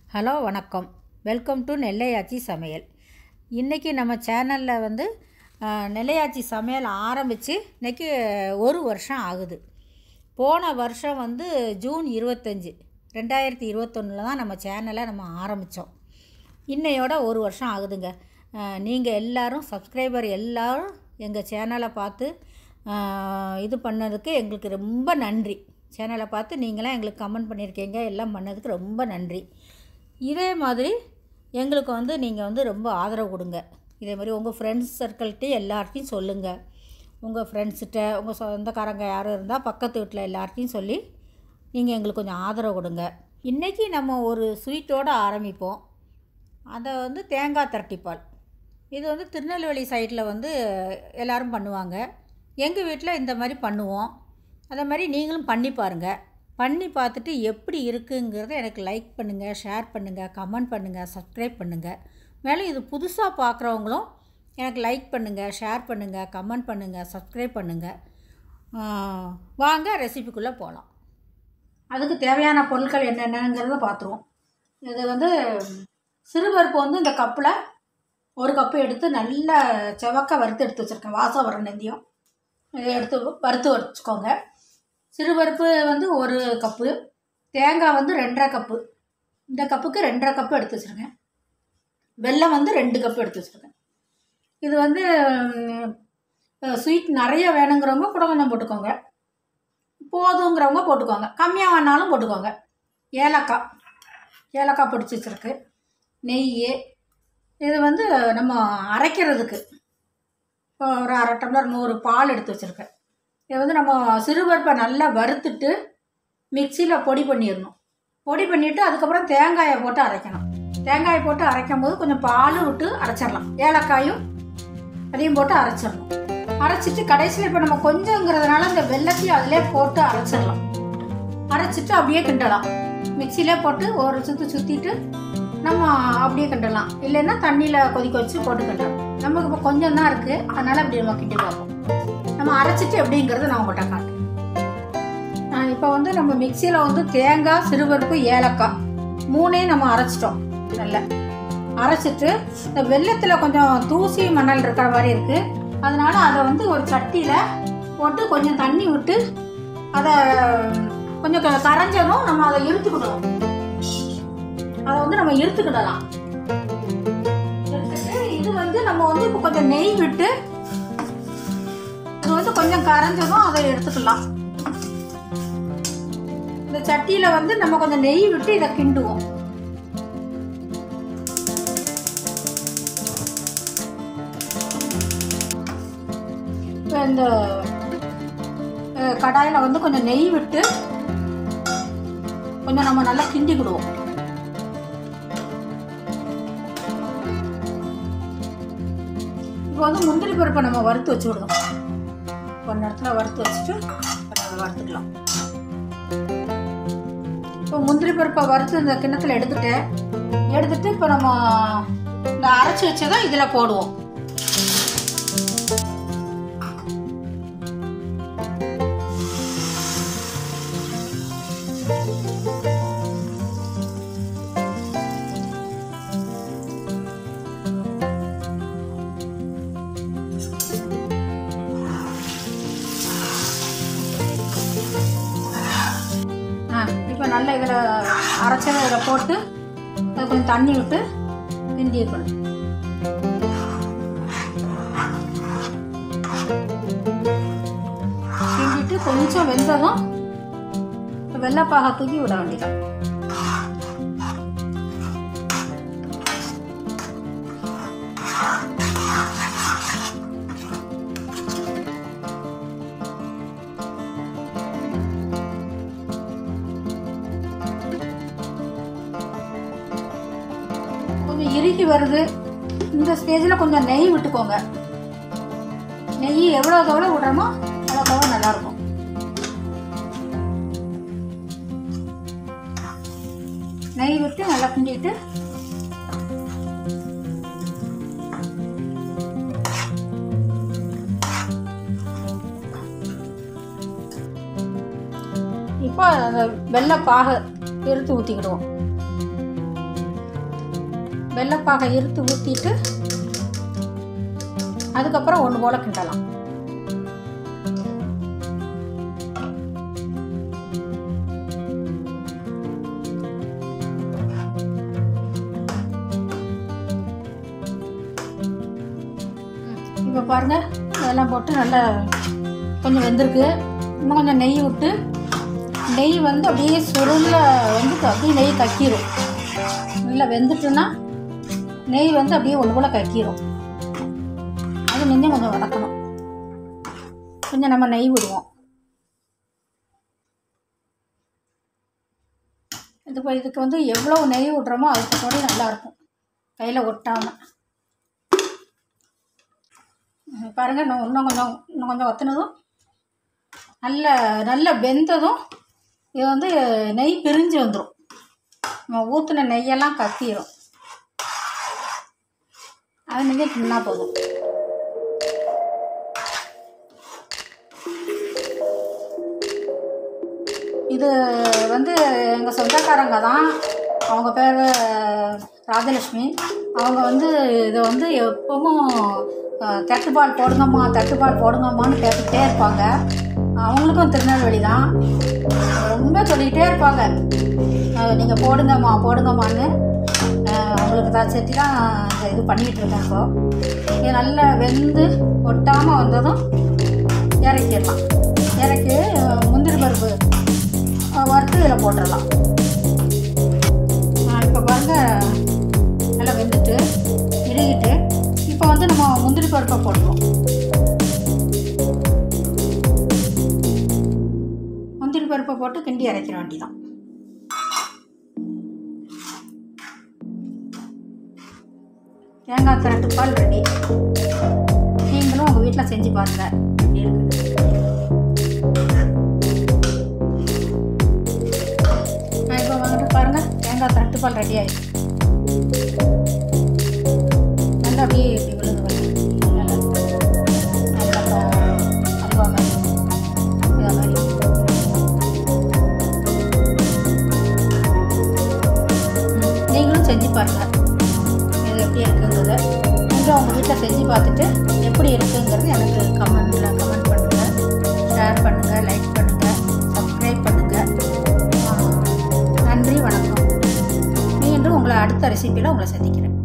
Hello வணக்கம். Welcome to நெல்லையாச்சி சமையல். இன்றைக்கி நம்ம சேனலில் நெல்லையாச்சி சமையல் ஆரம்பித்து இன்றைக்கி ஒரு வருஷம் ஆகுது. போன வருஷம் ஜூன் 25 2021 தான் நம்ம சேனலை ஆரம்பித்தோம். இன்னையோட ஒரு வருஷம் ஆகுதுங்க. நீங்கள் எல்லோரும் சப்ஸ்கிரைபர் எல்லோரும் எங்கள் சேனலை பார்த்து இது பண்ணதுக்கு எங்களுக்கு ரொம்ப நன்றி. சேனலை பார்த்து நீங்களாம் எங்களுக்கு கமெண்ட் பண்ணியிருக்கீங்க, எல்லாம் பண்ணதுக்கு ரொம்ப நன்றி. இதே மாதிரி எங்களுக்கு நீங்கள் ரொம்ப ஆதரவு கொடுங்க. இதே மாதிரி உங்கள் ஃப்ரெண்ட்ஸ் சர்க்கிள்கிட்ட எல்லார்ட்டையும் சொல்லுங்கள். உங்கள் ஃப்ரெண்ட்ஸ்கிட்ட உங்கள் சொந்தக்காரங்க யாரும் இருந்தால் பக்கத்து வீட்டில் எல்லார்ட்டையும் சொல்லி நீங்கள் எங்களுக்கு கொஞ்சம் ஆதரவு கொடுங்க. இன்றைக்கி நம்ம ஒரு ஸ்வீட்டோடு ஆரம்பிப்போம். அதை தேங்காய் திரட்டிப்பால். இது திருநெல்வேலி சைடில் எல்லோரும் பண்ணுவாங்க. எங்கள் வீட்டில் இந்த மாதிரி பண்ணுவோம். அதை மாதிரி நீங்களும் பண்ணி பாருங்கள். பண்ணி பார்த்துட்டு எப்படி இருக்குங்கிறத எனக்கு லைக் பண்ணுங்கள், ஷேர் பண்ணுங்கள், கமெண்ட் பண்ணுங்கள், சப்ஸ்கிரைப் பண்ணுங்கள். மேலும் இது புதுசாக பார்க்குறவங்களும் எனக்கு லைக் பண்ணுங்கள், ஷேர் பண்ணுங்கள், கமெண்ட் பண்ணுங்கள், சப்ஸ்கிரைப் பண்ணுங்கள். வாங்க ரெசிபிக்குள்ளே போகலாம். அதுக்கு தேவையான பொருட்கள் என்னென்னங்கிறத பார்த்துருவோம். இது சிறுபருப்பு இந்த கப்பில் ஒரு கப்பு எடுத்து நல்லா செவக்க வறுத்து எடுத்து வச்சுருக்கேன். வாசம் வர நெந்தியும் இதை எடுத்து வறுத்து வச்சுக்கோங்க. சிறுபருப்பு ஒரு கப்பு, தேங்காய் 2.5 கப்பு. இந்த கப்புக்கு 2.5 கப்பு எடுத்து வச்சுருக்கேன். வெல்லம் 2 கப்பு எடுத்து வச்சுருக்கேன். இது ஸ்வீட் நிறைய வேணுங்கிறவங்க கூட கொஞ்சம் போட்டுக்கோங்க, போதுங்கிறவங்க போட்டுக்கோங்க, கம்மியாக வேணாலும் போட்டுக்கோங்க. ஏலக்காய் பிடிச்சி வச்சுருக்கு. நெய். இது நம்ம அரைக்கிறதுக்கு ஒரு 1/2 டம்ளர் 100 பால் எடுத்து வச்சுருக்கேன். இதை நம்ம சிறுபருப்பை நல்லா வறுத்துட்டு மிக்சியில் பொடி பண்ணிடணும். பொடி பண்ணிவிட்டு அதுக்கப்புறம் தேங்காயை போட்டு அரைக்கணும். தேங்காயை போட்டு அரைக்கும் போது கொஞ்சம் பால் விட்டு அரைச்சிடலாம். ஏலக்காயும் அதையும் போட்டு அரைச்சிடணும். அரைச்சிட்டு கடைசியில் இப்போ நம்ம கொஞ்சங்கிறதுனால இந்த வெல்லத்தையும் அதிலே போட்டு அரைச்சிடலாம். அரைச்சிட்டு அப்படியே கிண்டலாம். மிக்சியிலே போட்டு ஒரு சுற்றிட்டு நம்ம அப்படியே கிண்டலாம். இல்லைன்னா தண்ணியில் கொதிக்க வச்சு போட்டு கிண்டலாம். நமக்கு இப்போ கொஞ்சம் தான் இருக்குது, அதனால் அப்படி நம்ம கிண்டி பார்ப்போம். நம்ம அரைச்சிட்டு எப்படிங்கிறத நான் உங்கள்கிட்ட காட்டுறேன். இப்போ நம்ம மிக்சியில் தேங்காய், சிறுபருப்பு, ஏலக்காய் 3ஐயும் நம்ம அரைச்சிட்டோம். நல்லா அரைச்சிட்டு இந்த வெல்லத்தில் கொஞ்சம் தூசி மணல் இருக்கிற மாதிரி இருக்குது. அதனால் அதை ஒரு சட்டியில் போட்டு கொஞ்சம் தண்ணி விட்டு அதை கொஞ்சம் கரைஞ்சதும் நம்ம அதை இழுத்துக்கிடுவோம். அதை நம்ம இழுத்துக்கிடலாம். இது நம்ம இப்போ கொஞ்சம் நெய் விட்டு இது கொஞ்சம் கரைஞ்சதும் அதை எடுத்துக்கலாம். இந்த சட்டியில் நம்ம கொஞ்சம் நெய் விட்டு இதை கிண்டுவோம். இப்போ இந்த கடாயில் கொஞ்சம் நெய் விட்டு கொஞ்சம் நம்ம நல்லா கிண்டிக்கிடுவோம். இப்போ முந்திரி பருப்பை நம்ம வறுத்து வச்சு விடணும். ஒரு நேரத்தில் வறுத்து வச்சுட்டு அதை வறுத்துக்கலாம். இப்போ முந்திரி பருப்பை வறுத்து இந்த கிண்ணத்தில் எடுத்துட்டு இப்போ நம்ம இந்த அரைச்சி வச்சதை இதில் போடுவோம். இப்போ நல்லா இதில் அரைச்சதை இதில் போட்டு அதை கொஞ்சம் தண்ணி விட்டு கிண்டி இருக்கணும். கிண்டிட்டு கொஞ்சம் வெந்ததும் வெள்ளைப்பாக தூக்கி விட வேண்டியதான். இறுகி வருது. இந்த ஸ்டேஜில் கொஞ்சம் நெய் விட்டுக்கோங்க. நெய் எவ்வளோக்கு எவ்வளோ விடுறோமோ அவ்வளோக்கு நல்லாயிருக்கும். நெய் விட்டு நல்லா கிண்டிட்டு இப்போ அந்த வெள்ளை பாகை எடுத்து ஊற்றிக்கிடுவோம். வெள்ளைப்பாகை இருத்து ஊற்றிட்டு அதுக்கப்புறம் ஒன்று போல் கிண்டலாம். இப்போ பாருங்கள், இதெல்லாம் போட்டு நல்லா கொஞ்சம் வெந்திருக்கு. இன்னும் கொஞ்சம் நெய் விட்டு, நெய் வந்து அப்படியே சுருள வந்து அப்படியே நெய் கக்கிரும். நல்லா வெந்துட்டுன்னா நெய் வந்து அப்படியே ஒன்று போல் கக்கிரும். அது இன்னும் கொஞ்சம் வதக்கணும். கொஞ்சம் நம்ம நெய் விடுவோம். இதுக்கு வந்து எவ்வளோ நெய் விட்றோமோ அதுக்கு கூட நல்லாயிருக்கும், கையில் ஒட்டாமல். பாருங்கள், இன்னும் கொஞ்சம் வற்றினதும் நல்ல வெந்ததும் இது வந்து நெய் பிரிஞ்சு வந்துடும். நம்ம ஊற்றின நெய்யெல்லாம் கத்திரும். அது நெய்யை தின்னா போதும். இது வந்து எங்கள் சொந்தக்காரங்க தான், அவங்க பேர் ராஜலட்சுமி. அவங்க வந்து இதை வந்து எப்பவும் தட்டுப்பால் போடுங்கம்மான்னு கேட்டுக்கிட்டே இருப்பாங்க. அவங்களுக்கும் திருநெல்வேலி தான். ரொம்ப சொல்லிக்கிட்டே இருப்பாங்க, நீங்கள் போடுங்கம்மான்னு. அவங்களுக்கு தச்சட்டி தான் இது பண்ணிகிட்ருக்கேன். இப்போது இது நல்லா வெந்து ஒட்டாமல் வந்ததும் இறக்கிடலாம். இறக்கி முந்திரி பருப்பு வறுத்து இதில் போட்டுடலாம். இப்போ பாருங்கள், நல்லா வெந்துட்டு இறுகிட்டு இப்போ வந்து நம்ம முந்திரி பருப்பை போட்டுருவோம். முந்திரி பருப்பை போட்டு கிண்டி இறக்கிற வேண்டிதான். தேங்காய் திரட்டு பால் ரெடி. நீங்களும் உங்கள் வீட்டில் செஞ்சு பாருங்கள் எப்படி இருக்குது. இப்போ வந்துட்டு பாருங்கள், தேங்காய் திரட்டு பால் ரெடி ஆகிடுச்சு. நல்லா அப்படியே இப்படி விழுந்து வரும். அல்வா மாதிரி இதை மாதிரி. நீங்களும் செஞ்சு பாருங்கள் இது எப்படி இருக்குங்கிறத. நீங்களும் உங்கள் வீட்டில் செஞ்சு பார்த்துட்டு எப்படி இருக்குங்கிறது எனக்கு கமெண்ட் பண்ணுங்கள், ஷேர் பண்ணுங்கள், லைக் பண்ணுங்கள், சப்ஸ்கிரைப் பண்ணுங்கள். நன்றி, வணக்கம். மீண்டும் உங்களை அடுத்த ரெசிபியில் உங்களை சந்திக்கிறேன்.